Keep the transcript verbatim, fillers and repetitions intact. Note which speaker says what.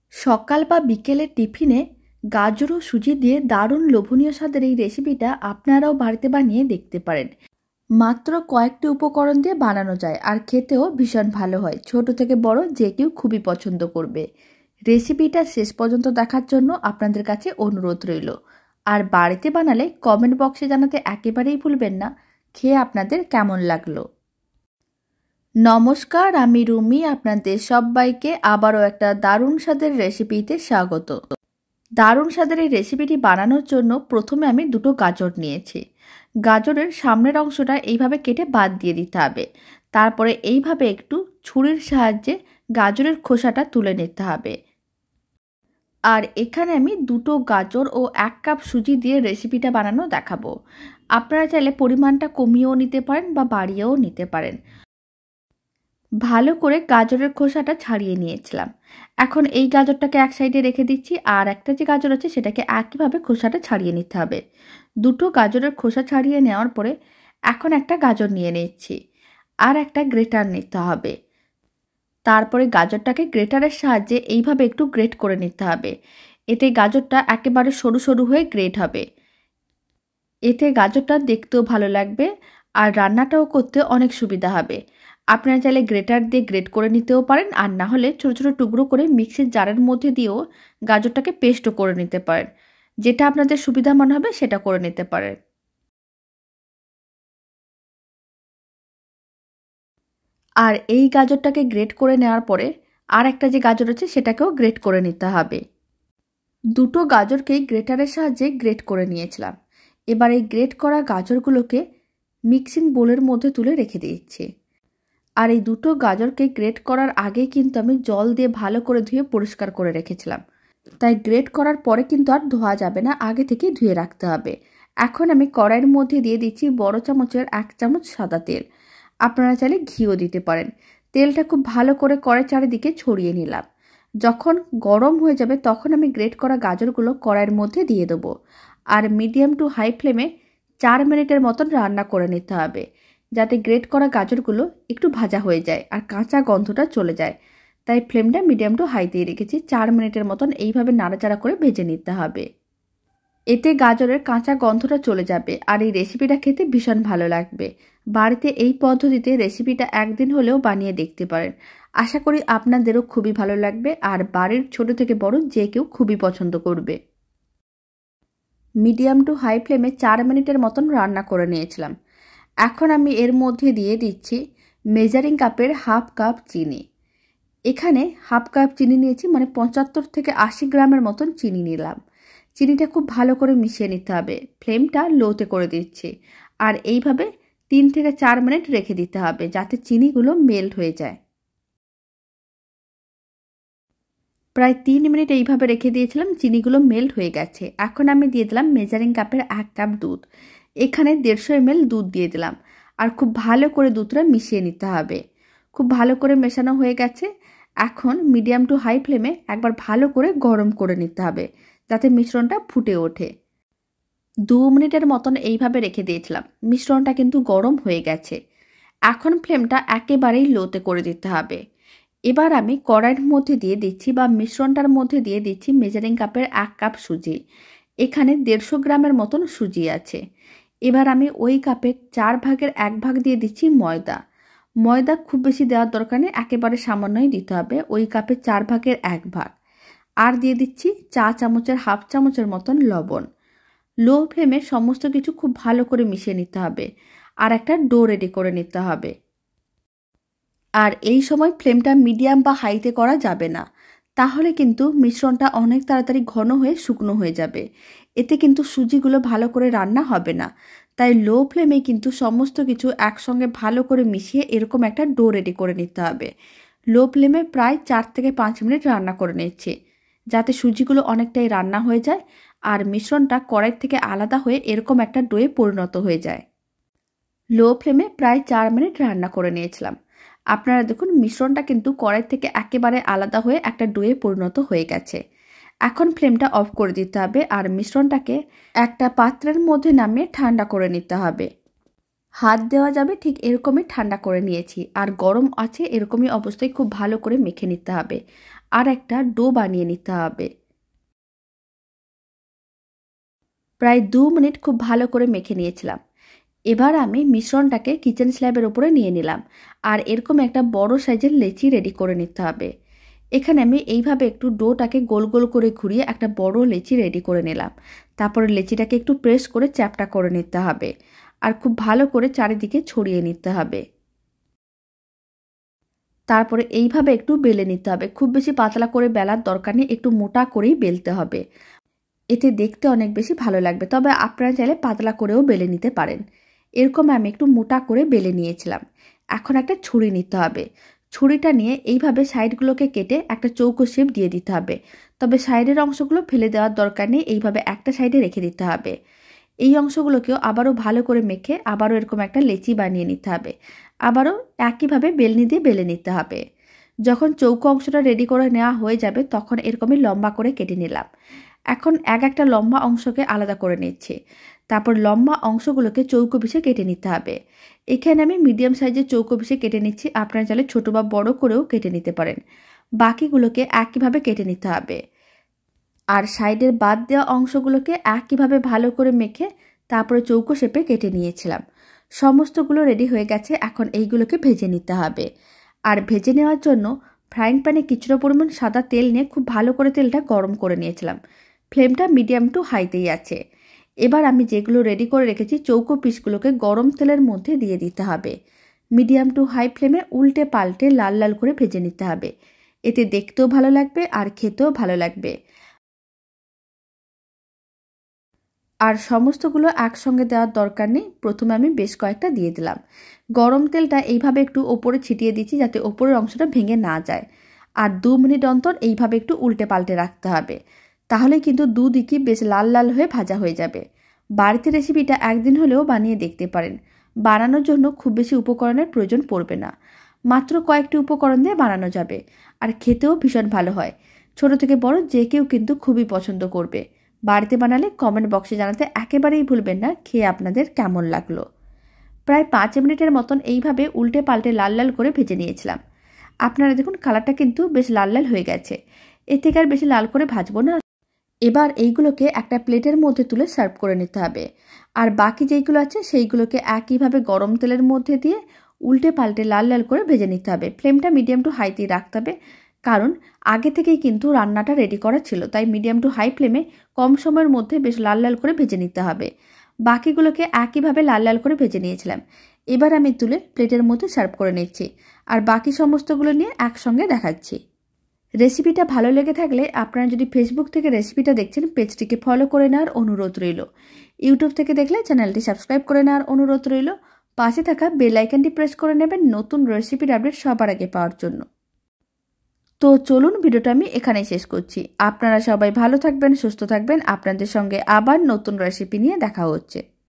Speaker 1: সকাল বা বিকেলের টিফিনে গাজর ও সুজি দিয়ে দারুণ লোভনীয় স্বাদের এই রেসিপিটা আপনারাও বাড়িতে বানিয়ে দেখতে পারেন। মাত্র কয়েকটি উপকরণ দিয়ে বানানো যায় আর খেতেও ভীষণ ভালো হয়। ছোট থেকে বড় যে কেউ খুবই পছন্দ করবে। রেসিপিটা শেষ পর্যন্ত দেখার জন্য আপনাদের কাছে অনুরোধ রইল। আর বাড়িতে বানালে কমেন্ট বক্সে জানাতে একেবারেই ভুলবেন না খেয়ে আপনাদের কেমন লাগলো। নমস্কার, আমি রুমি। আপনাদের সবাইকে আবারও একটা দারুণ স্বাদের রেসিপিতে স্বাগত। দারুণ স্বাদের এই রেসিপিটি বানানোর জন্য প্রথমে আমি দুটো গাজর নিয়েছি। গাজরের সামনের অংশটা এইভাবে কেটে বাদ দিয়ে দিতে হবে। তারপরে এইভাবে একটু ছুরির সাহায্যে গাজরের খোসাটা তুলে নিতে হবে। আর এখানে আমি দুটো গাজর ও এক কাপ সুজি দিয়ে রেসিপিটা বানানো দেখাবো। আপনারা চাইলে পরিমাণটা কমিয়েও নিতে পারেন বা বাড়িয়েও নিতে পারেন। ভালো করে গাজরের খোসাটা ছাড়িয়ে নিয়েছিলাম। এখন এই গাজরটাকে এক সাইডে রেখে দিচ্ছি, আর একটা যে গাজর আছে সেটাকে একইভাবে খোসাটা ছাড়িয়ে নিতে হবে। দুটো গাজরের খোসা ছাড়িয়ে নেওয়ার পরে এখন একটা গাজর নিয়ে নিচ্ছি, আর একটা গ্রেটার নিতে হবে। তারপরে গাজরটাকে গ্রেটারের সাহায্যে এইভাবে একটু গ্রেট করে নিতে হবে। এতে গাজরটা একেবারে সরু সরু হয়ে গ্রেট হবে। এতে গাজরটা দেখতেও ভালো লাগবে আর রান্নাটাও করতে অনেক সুবিধা হবে। আপনারা চাইলে গ্রেটার দিয়ে গ্রেট করে নিতেও পারেন, আর না হলে ছোটো ছোটো টুকরো করে মিক্সির জারের মধ্যে দিয়েও গাজরটাকে পেস্টও করে নিতে পারেন। যেটা আপনাদের সুবিধা মনে হবে সেটা করে নিতে পারেন। আর এই গাজরটাকে গ্রেট করে নেওয়ার পরে আর একটা যে গাজর আছে সেটাকেও গ্রেট করে নিতে হবে। দুটো গাজরকেই গ্রেটারের সাহায্যে গ্রেট করে নিয়েছিলাম। এবার এই গ্রেট করা গাজরগুলোকে মিক্সিং বোলের মধ্যে তুলে রেখে দিয়েছি। আর এই দুটো গাজরকে গ্রেট করার আগে কিন্তু আমি জল দিয়ে ভালো করে ধুয়ে পরিষ্কার করে রেখেছিলাম, তাই গ্রেট করার পরে কিন্তু আর ধোয়া যাবে না, আগে থেকে ধুয়ে রাখতে হবে। এখন আমি কড়াইয়ের মধ্যে দিয়ে দিচ্ছি বড় চামচের এক চামচ সাদা তেল। আপনারা চাইলে ঘিও দিতে পারেন। তেলটা খুব ভালো করে কড়াইয়ের চারিদিকে ছড়িয়ে নিলাম। যখন গরম হয়ে যাবে তখন আমি গ্রেট করা গাজরগুলো কড়াইয়ের মধ্যে দিয়ে দেবো, আর মিডিয়াম টু হাই ফ্লেমে চার মিনিটের মতন রান্না করে নিতে হবে, যাতে গ্রেট করা গাজরগুলো একটু ভাজা হয়ে যায় আর কাঁচা গন্ধটা চলে যায়। তাই ফ্লেমটা মিডিয়াম টু হাই দিয়ে রেখেছি। চার মিনিটের মতন এইভাবে নাড়াচাড়া করে ভেজে নিতে হবে। এতে গাজরের কাঁচা গন্ধটা চলে যাবে আর এই রেসিপিটা খেতে ভীষণ ভালো লাগবে। বাড়িতে এই পদ্ধতিতে রেসিপিটা একদিন হলেও বানিয়ে দেখতে পারেন। আশা করি আপনাদেরও খুবই ভালো লাগবে আর বাড়ির ছোট থেকে বড় যে কেউ খুবই পছন্দ করবে। মিডিয়াম টু হাই ফ্লেমে চার মিনিটের মতন রান্না করে নিয়েছিলাম। এখন আমি এর মধ্যে দিয়ে দিচ্ছি মেজারিং কাপের হাফ কাপ চিনি। এখানে হাফ কাপ চিনি নিয়েছি, মানে পঁচাত্তর থেকে আশি গ্রামের মতন চিনি নিলাম। চিনিটা খুব ভালো করে মিশিয়ে নিতে হবে। ফ্লেমটা লোতে করে দিচ্ছি আর এইভাবে তিন থেকে চার মিনিট রেখে দিতে হবে, যাতে চিনিগুলো মেল্ট হয়ে যায়। প্রায় তিন মিনিট এইভাবে রেখে দিয়েছিলাম, চিনিগুলো মেল্ট হয়ে গেছে। এখন আমি দিয়ে দিলাম মেজারিং কাপের এক কাপ দুধ। এখানে দেড়শো এমএল দুধ দিয়ে দিলাম আর খুব ভালো করে দুধটা মিশিয়ে নিতে হবে। খুব ভালো করে মেশানো হয়ে গেছে। এখন মিডিয়াম টু হাই ফ্লেমে একবার ভালো করে গরম করে নিতে হবে, যাতে মিশ্রণটা ফুটে ওঠে। দু মিনিটের মতন এইভাবে রেখে দিয়েছিলাম। মিশ্রণটা কিন্তু গরম হয়ে গেছে। এখন ফ্লেমটা একেবারেই লোতে করে দিতে হবে। এবার আমি কড়াইয়ের মধ্যে দিয়ে দিচ্ছি বা মিশ্রণটার মধ্যে দিয়ে দিচ্ছি মেজারিং কাপের এক কাপ সুজি। এখানে দেড়শো গ্রামের মতন সুজি আছে। এবার আমি ওই কাপের চার ভাগের এক ভাগ দিয়ে দিচ্ছি ময়দা। ময়দা খুব বেশি দেওয়ার দরকার নেই, একেবারে সামান্যই দিতে হবে, ওই কাপের চার ভাগের এক ভাগ। আর দিয়ে দিচ্ছি চা চামচের হাফ চামচের মতন লবণ। লো ফ্লেমে সমস্ত কিছু খুব ভালো করে মিশিয়ে নিতে হবে আর একটা ডো রেডি করে নিতে হবে। আর এই সময় ফ্লেমটা মিডিয়াম বা হাইতে করা যাবে না, তাহলে কিন্তু মিশ্রণটা অনেক তাড়াতাড়ি ঘন হয়ে শুকনো হয়ে যাবে। এতে কিন্তু সুজিগুলো ভালো করে রান্না হবে না। তাই লো ফ্লেমে কিন্তু সমস্ত কিছু একসঙ্গে ভালো করে মিশিয়ে এরকম একটা ডো রেডি করে নিতে হবে। লো ফ্লেমে প্রায় চার থেকে পাঁচ মিনিট রান্না করে নিচ্ছি, যাতে সুজিগুলো অনেকটাই রান্না হয়ে যায় আর মিশ্রণটা কড়াই থেকে আলাদা হয়ে এরকম একটা ডোয়ে পরিণত হয়ে যায়। লো ফ্লেমে প্রায় চার মিনিট রান্না করে নিয়েছিলাম। আপনারা দেখুন মিশ্রণটা কিন্তু কড়াই থেকে একেবারে আলাদা হয়ে একটা ডোয়ে পরিণত হয়ে গেছে। এখন ফ্লেমটা অফ করে দিতে হবে আর মিশ্রণটাকে একটা পাত্রের মধ্যে নামিয়ে ঠান্ডা করে নিতে হবে। হাত দেওয়া যাবে ঠিক এরকমই ঠান্ডা করে নিয়েছি, আর গরম আছে এরকমই অবস্থায় খুব ভালো করে মেখে নিতে হবে। আর একটা ডো বানিয়ে নিতে হবে। প্রায় দু মিনিট খুব ভালো করে মেখে নিয়েছিলাম। এবার আমি মিশ্রণটাকে কিচেন স্ল্যাবের উপরে নিয়ে নিলাম আর এরকম একটা বড় সাইজের লেচি রেডি করে নিতে হবে। এখানে আমি এইভাবে একটু ডোটাকে গোল গোল করে ঘুরিয়ে একটা বড় লেচি রেডি করে নিলাম। তারপরে লেচিটাকে একটু প্রেস করে চ্যাপটা করে নিতে হবে আর খুব ভালো করে চারিদিকে ছড়িয়ে নিতে হবে। তারপরে এইভাবে একটু বেলে নিতে হবে। খুব বেশি পাতলা করে বেলার দরকার নেই, একটু মোটা করেই বেলতে হবে, এতে দেখতে অনেক বেশি ভালো লাগবে। তবে আপনারা চাইলে পাতলা করেও বেলে নিতে পারেন। এরকম আমি একটু মোটা করে বেলে নিয়েছিলাম। এখন একটা ছুরি নিতে হবে। ছুরিটা নিয়ে এইভাবে সাইডগুলোকে কেটে একটা চৌকো শেপ দিয়ে দিতে হবে। তবে সাইডের অংশগুলো ফেলে দেওয়ার দরকার নেই, এইভাবে একটা সাইডে রেখে দিতে হবে। এই অংশগুলোকেও আবারও ভালো করে মেখে আবারও এরকম একটা লেচি বানিয়ে নিতে হবে। আবারও একইভাবে বেলনি দিয়ে বেলে নিতে হবে। যখন চৌকো অংশটা রেডি করে নেওয়া হয়ে যাবে তখন এরকমই লম্বা করে কেটে নিলাম। এখন এক একটা লম্বা অংশকে আলাদা করে নিচ্ছি। তারপর লম্বা অংশগুলোকে চৌকো পিসে কেটে নিতে হবে। এখানে আমি মিডিয়াম সাইজের চৌকো পিসে কেটে নিচ্ছি, আপনারা চাইলে ছোটো বা বড় করেও কেটে নিতে পারেন। বাকিগুলোকে একইভাবে কেটে নিতে হবে। আর সাইডের বাদ দেওয়া অংশগুলোকে একইভাবে ভালো করে মেখে তারপরে চৌকো শেপে কেটে নিয়েছিলাম। সমস্তগুলো রেডি হয়ে গেছে। এখন এইগুলোকে ভেজে নিতে হবে। আর ভেজে নেওয়ার জন্য ফ্রাইং প্যানে কিছুটা পরিমাণ সাদা তেল নিয়ে খুব ভালো করে তেলটা গরম করে নিয়েছিলাম। ফ্লেমটা মিডিয়াম টু হাইতেই আছে। এবার আমি যেগুলো রেডি করে রেখেছি চৌকো পিসগুলোকে গরম তেলের মধ্যে দিয়ে দিতে হবে। মিডিয়াম টু হাই ফ্লেমে উল্টে পাল্টে লাল লাল করে ভেজে নিতে হবে। এতে দেখতেও ভালো লাগবে আর খেতেও ভালো লাগবে। আর সমস্তগুলো একসঙ্গে দেওয়ার দরকার নেই, প্রথমে আমি বেশ কয়েকটা দিয়ে দিলাম। গরম তেলটা এইভাবে একটু ওপরে ছিটিয়ে দিচ্ছি যাতে ওপরের অংশটা ভেঙে না যায়। আর দু মিনিট অন্তর এইভাবে একটু উল্টে পাল্টে রাখতে হবে, তাহলে কিন্তু দুদিকই বেশ লাল লাল হয়ে ভাজা হয়ে যাবে। বাড়িতে রেসিপিটা একদিন হলেও বানিয়ে দেখতে পারেন। বানানোর জন্য খুব বেশি উপকরণের প্রয়োজন পড়বে না, মাত্র কয়েকটি উপকরণ দিয়ে বানানো যাবে। আর খেতেও ভীষণ ভালো হয়। ছোট থেকে বড় যে কেউ কিন্তু খুবই পছন্দ করবে। বাড়িতে বানালে কমেন্ট বক্সে জানাতে একেবারেই ভুলবেন না খেয়ে আপনাদের কেমন লাগলো। প্রায় পাঁচ মিনিটের মতন এইভাবে উল্টে পাল্টে লাল লাল করে ভেজে নিয়েছিলাম। আপনারা দেখুন কালারটা কিন্তু বেশ লাল লাল হয়ে গেছে। এর থেকে আর বেশি লাল করে ভাজবো না। এবার এইগুলোকে একটা প্লেটের মধ্যে তুলে সার্ভ করে নিতে হবে। আর বাকি যেইগুলো আছে সেইগুলোকে একইভাবে গরম তেলের মধ্যে দিয়ে উল্টে পাল্টে লাল লাল করে ভেজে নিতে হবে। ফ্লেমটা মিডিয়াম টু হাইতেই রাখতে হবে, কারণ আগে থেকেই কিন্তু রান্নাটা রেডি করা ছিল, তাই মিডিয়াম টু হাই ফ্লেমে কম সময়ের মধ্যে বেশ লাল লাল করে ভেজে নিতে হবে। বাকিগুলোকে একইভাবে লাল লাল করে ভেজে নিয়েছিলাম। এবার আমি তুলে প্লেটের মধ্যে সার্ভ করে নিচ্ছি আর বাকি সমস্তগুলো নিয়ে একসঙ্গে দেখাচ্ছি। রেসিপিটা ভালো লেগে থাকলে আপনারা যদি ফেসবুক থেকে রেসিপিটা দেখছেন পেজটিকে ফলো করে নেওয়ার অনুরোধ রইল। ইউটিউব থেকে দেখলে চ্যানেলটি সাবস্ক্রাইব করে নেওয়ার অনুরোধ রইল। পাশে থাকা বেল আইকনটি প্রেস করে নেবেন নতুন রেসিপির আপডেট সবার আগে পাওয়ার জন্য। তো চলুন ভিডিওটা আমি এখানেই শেষ করছি। আপনারা সবাই ভালো থাকবেন, সুস্থ থাকবেন। আপনাদের সঙ্গে আবার নতুন রেসিপি নিয়ে দেখা হচ্ছে।